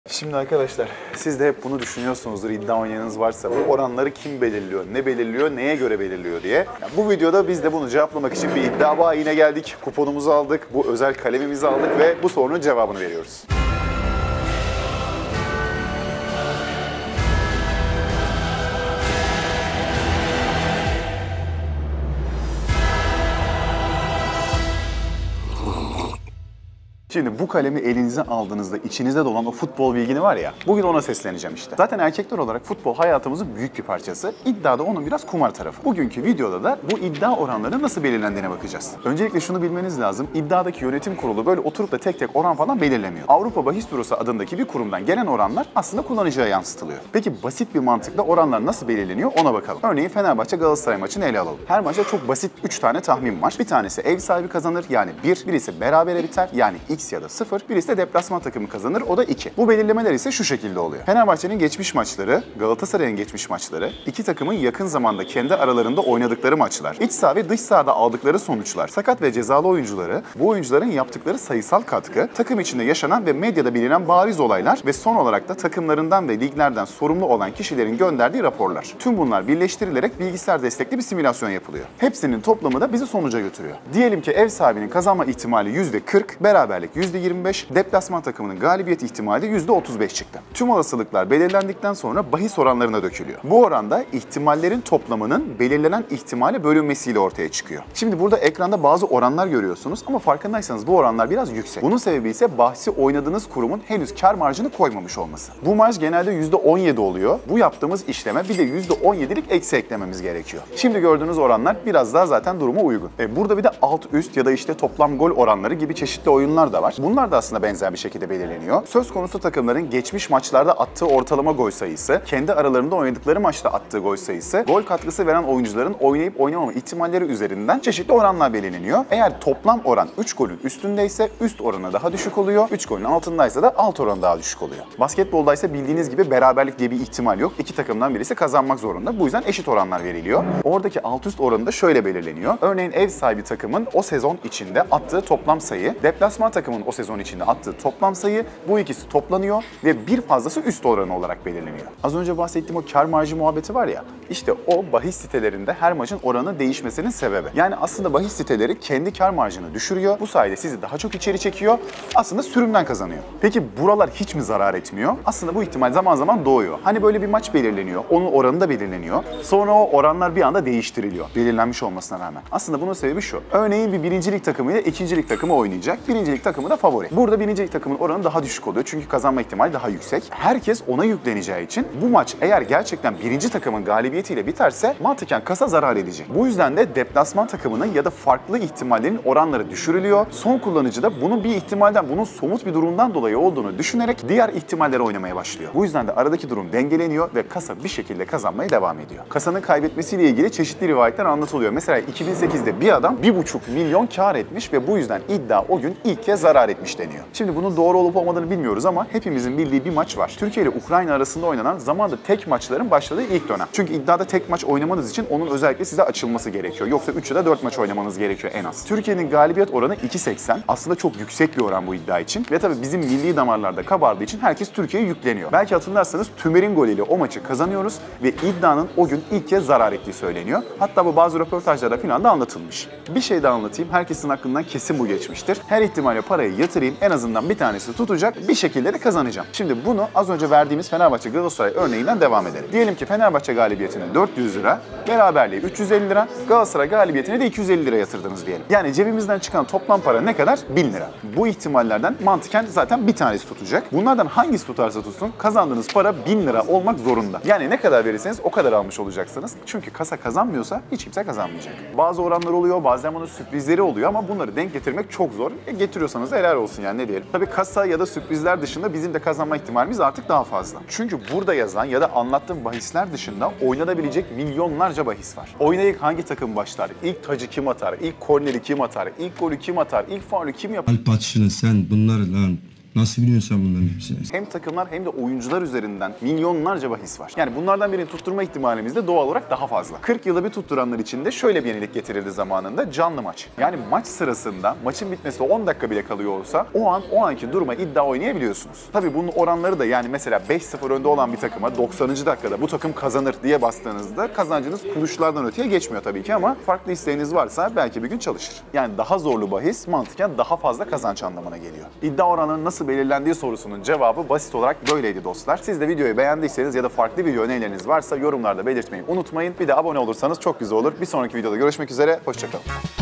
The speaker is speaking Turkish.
Şimdi arkadaşlar siz de hep bunu düşünüyorsunuzdur, iddia oynayanınız varsa bu oranları kim belirliyor, ne belirliyor, neye göre belirliyor diye. Yani bu videoda biz de bunu cevaplamak için bir iddia bayiine geldik, kuponumuzu aldık, bu özel kalemimizi aldık ve bu sorunun cevabını veriyoruz. Şimdi bu kalemi elinize aldığınızda içinizde dolan o futbol bilgini var ya, bugün ona sesleneceğim işte. Zaten erkekler olarak futbol hayatımızın büyük bir parçası. İddiada onun biraz kumar tarafı. Bugünkü videoda da bu iddia oranları nasıl belirlendiğine bakacağız. Öncelikle şunu bilmeniz lazım. İddiadaki yönetim kurulu böyle oturup da tek tek oran falan belirlemiyor. Avrupa Bahis Bürosu adındaki bir kurumdan gelen oranlar aslında kullanıcıya yansıtılıyor. Peki basit bir mantıkla oranlar nasıl belirleniyor ona bakalım. Örneğin Fenerbahçe Galatasaray maçını ele alalım. Her maçta çok basit 3 tane tahmin var. Bir tanesi ev sahibi kazanır yani 1, birisi berabere biter yani X ya da 0, birisi de deplasman takımı kazanır, o da 2. Bu belirlemeler ise şu şekilde oluyor. Fenerbahçe'nin geçmiş maçları, Galatasaray'ın geçmiş maçları, iki takımın yakın zamanda kendi aralarında oynadıkları maçlar, iç saha ve dış sahada aldıkları sonuçlar, sakat ve cezalı oyuncuları, bu oyuncuların yaptıkları sayısal katkı, takım içinde yaşanan ve medyada bilinen bariz olaylar ve son olarak da takımlarından ve liglerden sorumlu olan kişilerin gönderdiği raporlar. Tüm bunlar birleştirilerek bilgisayar destekli bir simülasyon yapılıyor. Hepsinin toplamı da bizi sonuca götürüyor. Diyelim ki ev sahibinin kazanma ihtimali %40, beraberlik %25, deplasman takımının galibiyet ihtimali de %35 çıktı. Tüm olasılıklar belirlendikten sonra bahis oranlarına dökülüyor. Bu oranda ihtimallerin toplamının belirlenen ihtimale bölünmesiyle ortaya çıkıyor. Şimdi burada ekranda bazı oranlar görüyorsunuz ama farkındaysanız bu oranlar biraz yüksek. Bunun sebebi ise bahsi oynadığınız kurumun henüz kar marjını koymamış olması. Bu marj genelde %17 oluyor. Bu yaptığımız işleme bir de %17'lik eksi eklememiz gerekiyor. Şimdi gördüğünüz oranlar biraz daha zaten duruma uygun. Burada bir de alt üst ya da işte toplam gol oranları gibi çeşitli oyunlar da var. Bunlar da aslında benzer bir şekilde belirleniyor. Söz konusu takımların geçmiş maçlarda attığı ortalama gol sayısı, kendi aralarında oynadıkları maçta attığı gol sayısı, gol katkısı veren oyuncuların oynayıp oynamama ihtimalleri üzerinden çeşitli oranlar belirleniyor. Eğer toplam oran 3 golün üstündeyse üst oranı daha düşük oluyor, 3 golün altındaysa da alt oranı daha düşük oluyor. Basketbolda ise bildiğiniz gibi beraberlik diye bir ihtimal yok. İki takımdan birisi kazanmak zorunda. Bu yüzden eşit oranlar veriliyor. Oradaki alt üst oranı da şöyle belirleniyor. Örneğin ev sahibi takımın o sezon içinde attığı toplam sayı, deplasman takımın o sezon içinde attığı toplam sayı, bu ikisi toplanıyor ve bir fazlası üst oranı olarak belirleniyor. Az önce bahsettiğim o kar marjı muhabbeti var ya, işte o bahis sitelerinde her maçın oranı değişmesinin sebebi. Yani aslında bahis siteleri kendi kar marjını düşürüyor. Bu sayede sizi daha çok içeri çekiyor. Aslında sürümden kazanıyor. Peki buralar hiç mi zarar etmiyor? Aslında bu ihtimal zaman zaman doğuyor. Hani böyle bir maç belirleniyor, onun oranı da belirleniyor. Sonra o oranlar bir anda değiştiriliyor. Belirlenmiş olmasına rağmen. Aslında bunun sebebi şu. Örneğin bir birincilik takımı ile ikincilik takımı oynayacak. Birincilik takımı da favori. Burada birincilik takımın oranı daha düşük oluyor çünkü kazanma ihtimali daha yüksek. Herkes ona yükleneceği için bu maç eğer gerçekten birinci takımın galibiyetiyle biterse mantıken kasa zarar edecek. Bu yüzden de deplasman takımının ya da farklı ihtimallerin oranları düşürülüyor. Son kullanıcı da bunun bir ihtimalden, bunun somut bir durumdan dolayı olduğunu düşünerek diğer ihtimalleri oynamaya başlıyor. Bu yüzden de aradaki durum dengeleniyor ve kasa bir şekilde kazanmaya devam ediyor. Kasanın kaybetmesiyle ilgili çeşitli rivayetler anlatılıyor. Mesela 2008'de bir adam 1,5 milyon kar etmiş ve bu yüzden iddia o gün ilk kez zarar etmiş deniyor. Şimdi bunun doğru olup olmadığını bilmiyoruz ama hepimizin bildiği bir maç var. Türkiye ile Ukrayna arasında oynanan zamanda tek maçların başladığı ilk dönem. Çünkü iddiada tek maç oynamanız için onun özellikle size açılması gerekiyor. Yoksa 3 ya da 4 maç oynamanız gerekiyor en az. Türkiye'nin galibiyet oranı 2.80. Aslında çok yüksek bir oran bu iddia için. Ve tabii bizim milli damarlarda kabardığı için herkes Türkiye'ye yükleniyor. Belki hatırlarsanız Tümer'in golüyle o maçı kazanıyoruz ve iddianın o gün ilk kez zarar ettiği söyleniyor. Hatta bu bazı röportajlarda falan da anlatılmış. Bir şey daha anlatayım. Herkesin aklından kesin bu geçmiştir. Her ihtimalle parayı yatırayım, en azından bir tanesi tutacak, bir şekilde de kazanacağım. Şimdi bunu az önce verdiğimiz Fenerbahçe Galatasaray örneğinden devam edelim. Diyelim ki Fenerbahçe galibiyetine 400 lira, beraberliği 350 lira, Galatasaray galibiyetine de 250 lira yatırdınız diyelim. Yani cebimizden çıkan toplam para ne kadar? 1000 lira. Bu ihtimallerden mantıken zaten bir tanesi tutacak. Bunlardan hangisi tutarsa tutsun kazandığınız para 1000 lira olmak zorunda. Yani ne kadar verirseniz o kadar almış olacaksınız. Çünkü kasa kazanmıyorsa hiç kimse kazanmayacak. Bazı oranlar oluyor, bazen bunun sürprizleri oluyor ama bunları denk getirmek çok zor. Getiriyorsanız da helal olsun yani, ne diyelim. Tabii kasa ya da sürprizler dışında bizim de kazanma ihtimalimiz artık daha fazla. Çünkü burada yazan ya da anlattığım bahisler dışında oynanabilecek milyonlarca bahis var. Oynayıp hangi takım başlar, ilk tacı kim atar, ilk korneri kim atar, ilk golü kim atar, ilk faulü kim yapar? Alp Atşın'ı sen bunları lan Nasıl biliyorsun sen bunların hepsini? Hem takımlar hem de oyuncular üzerinden milyonlarca bahis var. Yani bunlardan birini tutturma ihtimalimiz de doğal olarak daha fazla. 40 yılı bir tutturanlar için de şöyle bir yenilik getirildi zamanında: canlı maç. Yani maç sırasında maçın bitmesi 10 dakika bile kalıyor olsa o anki duruma iddia oynayabiliyorsunuz. Tabii bunun oranları da, yani mesela 5-0 önde olan bir takıma 90. dakikada bu takım kazanır diye bastığınızda kazancınız kuruşlardan öteye geçmiyor tabii ki, ama farklı isteğiniz varsa belki bir gün çalışır. Yani daha zorlu bahis mantıken daha fazla kazanç anlamına geliyor. İddia oranının nasıl belirlendiği sorusunun cevabı basit olarak böyleydi dostlar. Siz de videoyu beğendiyseniz ya da farklı video önerileriniz varsa yorumlarda belirtmeyi unutmayın. Bir de abone olursanız çok güzel olur. Bir sonraki videoda görüşmek üzere, hoşça kalın.